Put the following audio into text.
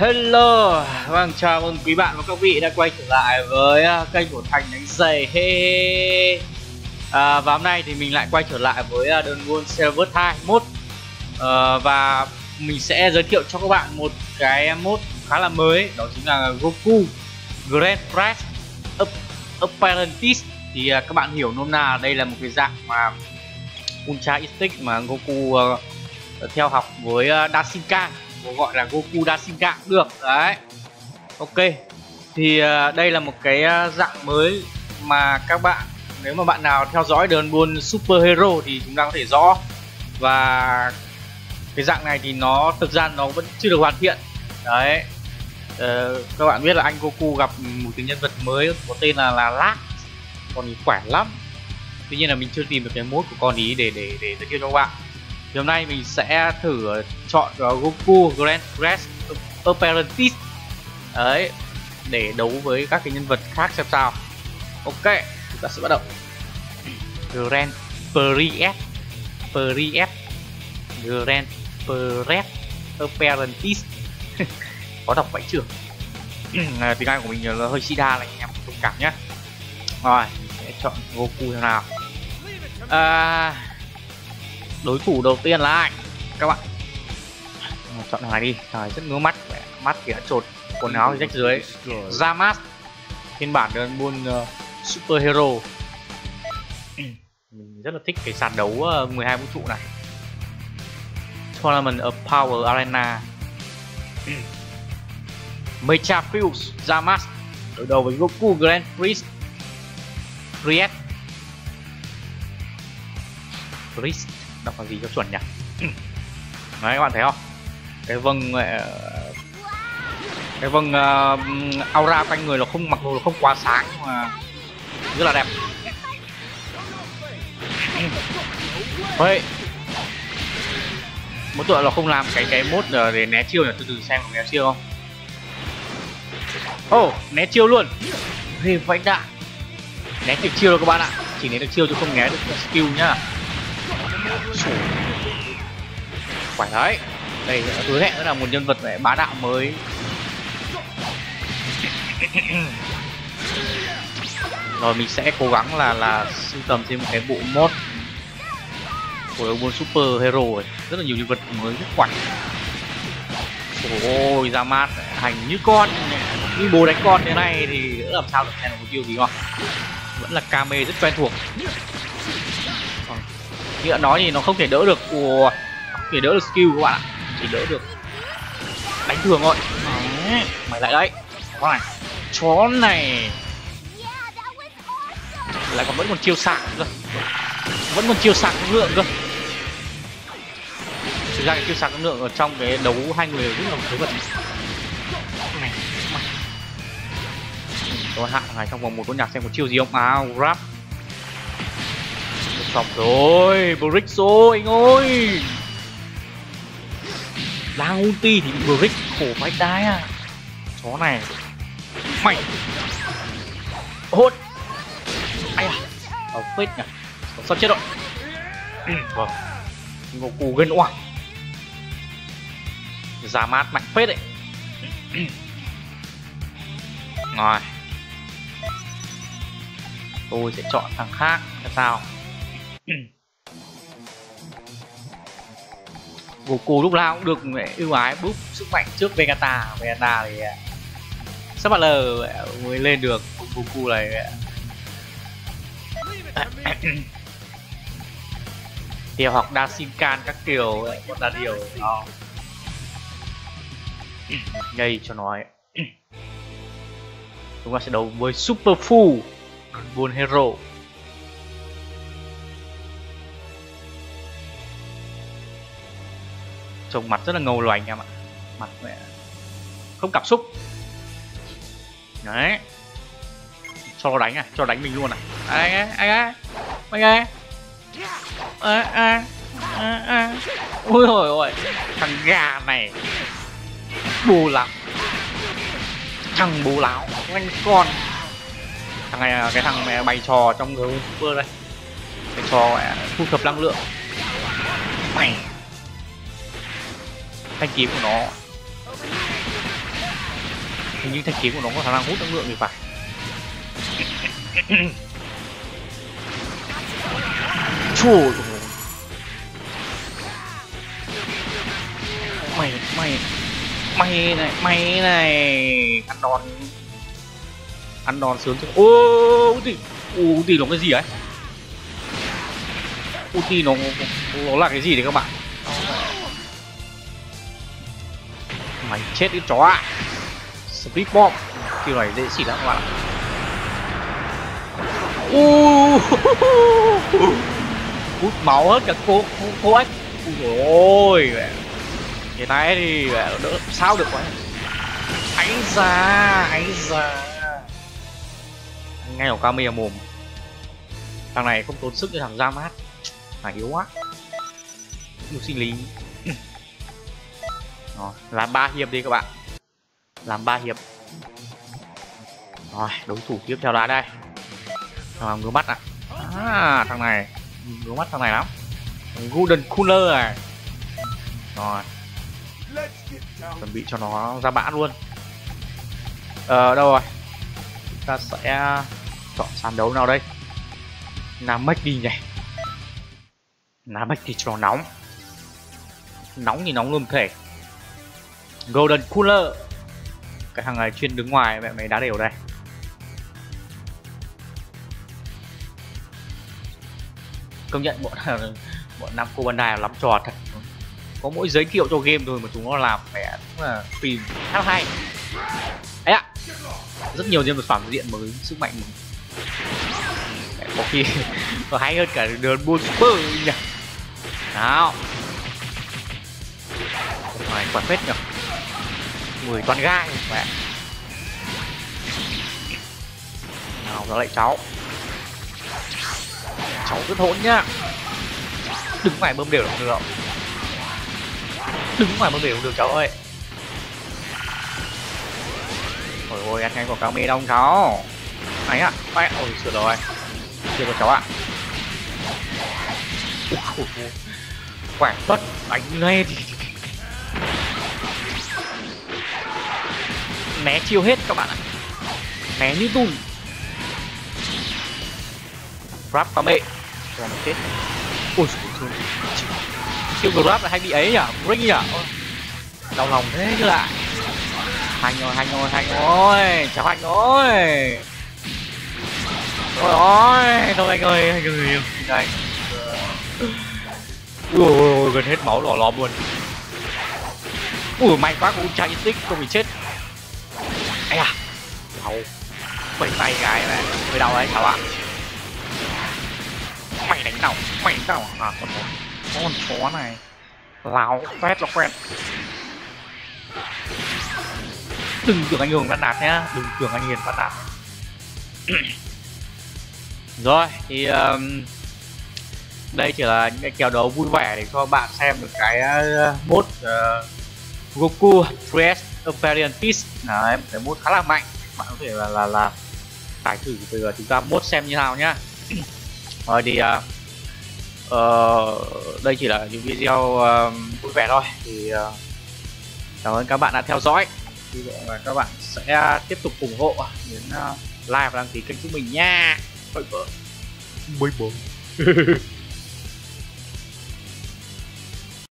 Hello, vâng, chào mừng quý bạn và các vị đã quay trở lại với kênh của Thành Đánh Giày. Và hôm nay thì mình lại quay trở lại với đơn World Server 2 mod. Và mình sẽ giới thiệu cho các bạn một cái mod khá là mới, đó chính là Goku Grand Press Apprentice. Thì các bạn hiểu nôm na đây là một cái dạng mà Ultra Instinct mà Goku theo học với Dashinkan, gọi là Goku Dashinkan cũng được đấy. Ok, thì đây là một cái dạng mới mà các bạn, nếu mà bạn nào theo dõi đơn buôn Super Hero thì chúng ta có thể rõ. Và cái dạng này thì nó thực ra nó vẫn chưa được hoàn thiện đấy. Các bạn biết là anh Goku gặp một cái nhân vật mới có tên là Last, con ấy khỏe lắm. Tuy nhiên là mình chưa tìm được cái mod của con ý để giới thiệu cho các bạn. Thì hôm nay mình sẽ thử chọn Goku Grand Press Apprentice đấy, để đấu với các cái nhân vật khác xem sao. Ok, chúng ta sẽ bắt đầu. Grand Press Grand Press Apprentice có đọc vậy chưa? Tiếng Anh của mình là hơi sida này, anh em thông cảm nhé. Rồi, sẽ chọn Goku thế nào. Đối thủ đầu tiên là ai các bạn? Chọn thằng này đi, thằng này rất ngứa mắt, mắt thì đã trột, quần áo thì rách dưới. Zamasu, phiên bản đơn buôn Super Hero. Mình rất là thích cái sàn đấu 12 vũ trụ này. Tournament of Power Arena. Mecha Fuse Zamasu đối đầu với Goku Grand Press đọc là gì cho chuẩn nhỉ? Đấy, các bạn thấy không? Cái vâng aura quanh người nó không, mặc dù nó không quá sáng mà rất là đẹp. Hey, mỗi tội là không làm cái mốt để né chiêu này, từ xem né chiêu không? Né chiêu luôn. Ghê vậy đã. Né được chiêu rồi các bạn ạ, chỉ né được chiêu chứ không né được skill nhá. Phải đấy, đây hứa hẹn là một nhân vật bá đạo mới. Rồi mình sẽ cố gắng là sưu tầm thêm một cái bộ mod của Dragon Super Hero ấy. Rất là nhiều nhân vật mới rất quạnh. Ôi Zamasu hành như con, như bố đánh con thế này thì làm sao được xem được một chiêu gì không? Vẫn là Kame rất quen thuộc. Như đã nói thì nó không thể đỡ được skill các bạn ạ, chỉ đỡ được đánh thường thôi. Mày lại đấy, chó này lại còn vẫn còn chiêu sạc cơ, vẫn còn chiêu sạc năng lượng cơ. Thực ra cái chiêu sạc năng lượng ở trong cái đấu hai người rất là thú vị này. Tôi hạ này trong vòng một con nhạc xem có chiêu gì không. Grab xong rồi, brick rồi anh ơi. Đang ulti thì bị brick khổ vãi đái à. Chó này mày hốt ai à, phết nhỉ, sao chết rồi. Vâng, Goku gân oảng, Zamasu mạnh phết đấy. Rồi, tôi sẽ chọn thằng khác là sao. Goku lúc nào cũng được ưu ái búp sức mạnh trước Vegeta. Vegeta thì sắp bao giờ mới lên được. Goku này tiểu học Dashinkan các kiểu còn là điều đó. Nhây cho nói. Chúng ta sẽ đấu với Super Fu Bull Hero. Trông mặt rất là ngầu loành em ạ, mặt mẹ không cảm xúc đấy. Cho nó đánh cho đánh mình luôn anh ôi ôi thằng gà này bù lắm, thằng bù láo anh con. Thằng này cái thằng mẹ bày trò trong người Super đây, cái trò thu thập năng lượng mày. Thanh kiếm của nó Hình như thanh kiếm của nó có khả năng hút năng lượng thì phải. Trời ơi. Mày này ăn đòn sướng chứ. Ô ulti nó cái gì ấy? Ulti nó là cái gì đấy các bạn? Mày chết cái chó ạ. Split bomb kiểu này dễ xịt lắm các bạn ạ. Hút máu hết cả cô ếch. Ôi mẹ, cái này thì đỡ sao được quá. Ấy da ngay ở Kami ở mồm. Thằng này không tốn sức như thằng Ra Mát, phải yếu quá. Yếu sinh lý. Rồi, làm 3 hiệp đi các bạn. Làm 3 hiệp. Rồi, đối thủ tiếp theo là đây. Thằng ngứa mắt à? À, thằng này ngứa mắt thằng này lắm. Golden Cooler này. Rồi. Chuẩn bị cho nó ra bã luôn. Đâu rồi? Chúng ta sẽ chọn sàn đấu nào đây? Namek đi nhỉ? Namek thì cho nó nóng. Nóng thì nóng luôn thể. Golden Cooler. Cái thằng này chuyên đứng ngoài, mẹ mày đá đều đây. Công nhận bọn Namco Bandai lắm trò thật. Có mỗi giới thiệu cho game thôi mà chúng nó làm mẹ cũng là phim khá hay. Ấy ạ, rất nhiều nhân vật phản diện mới sức mạnh mà. Mẹ, có khi có hay hơn cả đường buôn super nhỉ. Nào, ngoài quả phết nhỉ, 10 toàn gai mẹ. Nào nó lại cháu cứ thốn nhá. Đứng ngoài bơm đều được không? Đứng ngoài bơm đều được cháu ơi. Ôi ôi, ăn ngay của cáo mê đông cháu. Ấy ạ, ôi sửa rồi. Chưa có cháu ạ. Khỏe tất đánh ngay thì né chiêu hết các bạn ạ. Né như tùm. Grab cáo mê. Rồi nó chết. Ôi siêu grab là hay bị ấy nhỉ? Ring nhỉ? Đau lòng thế chứ lại. Hành ơi, cháu Hành ơi. Ôi thôi anh ơi, này. Ui, gần hết máu đỏ lòm luôn. Ui, may quá của Ultra Instinct không bị chết. Ây à, đau. Bảy tay cái này, hơi đau đấy cháu ạ. Mày đánh nào à, con chó này láo quét là quét. Đừng tưởng anh Hường bắt nạt nhá, đừng tưởng anh Hiền bắt nạt. Rồi thì đây chỉ là những cái kèo đấu vui vẻ để cho bạn xem được cái mode Goku Fresh Imperial Fist. Đấy, cái mode khá là mạnh, bạn có thể là tải thử bây giờ chúng ta mode xem như nào nhá. Rồi thì đây chỉ là những video vui vẻ thôi, thì cảm ơn các bạn đã theo dõi. Hy vọng là các bạn sẽ tiếp tục ủng hộ đến like và đăng ký kênh của mình nha. Bye bye.